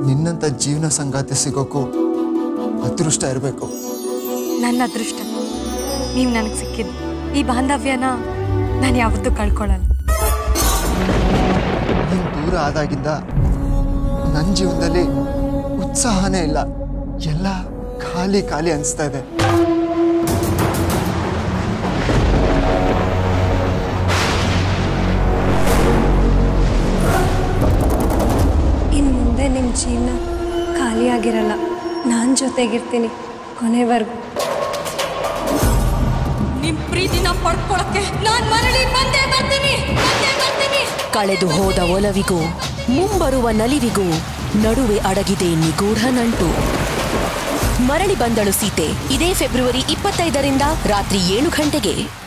ನಿನ್ನಂತ ಜೀವನ ಸಂಗಾತಿ ಸಿಗೋಕು ಅದೃಷ್ಟ ಇರಬೇಕು. ನನ್ನ ಅದೃಷ್ಟ ನೀವು ನನಗೆ ಸಿಕ್ಕಿದ್ದು. ಈ ಬಾಂಧವ್ಯನ ನಾನು ಯಾವತ್ತೂ ಕಳ್ಕೊಳ್ಳಲ್ಲ. ನೀನು ದೂರ ಆದಾಗಿಂದ ನನ್ನ ಜೀವನದಲ್ಲಿ ಉತ್ಸಾಹನೇ ಇಲ್ಲ. ಎಲ್ಲ ಖಾಲಿ ಖಾಲಿ ಅನಿಸ್ತಾ ಇದೆ. ಇನ್ನು ಮುಂದೆ ನಿಮ್ಮ ಜೀವನ ಖಾಲಿಯಾಗಿರಲ್ಲ. ನಾನು ಜೊತೆಗಿರ್ತೀನಿ ಕೊನೆವರೆಗೂ. ನಿಮ್ಮ ಪ್ರೀತಿನ ಪಡ್ಕೊಳ್ಳೋಕೆ ನಾನು ಮರಳಿ ಬಂದೇ ಬರ್ತೀನಿ. ಕಳೆದು ಹೋದ ಒಲವಿಗೂ ಮುಂಬರುವ ನಲಿವಿಗೂ ನಡುವೆ ಅಡಗಿದೆ ನಿಗೂಢ ನಂಟು. ಮರಳಿ ಬಂದಳು ಸೀತೆ ಇದೇ ಫೆಬ್ರವರಿ 25ರಿಂದ ರಾತ್ರಿ 7 ಗಂಟೆಗೆ.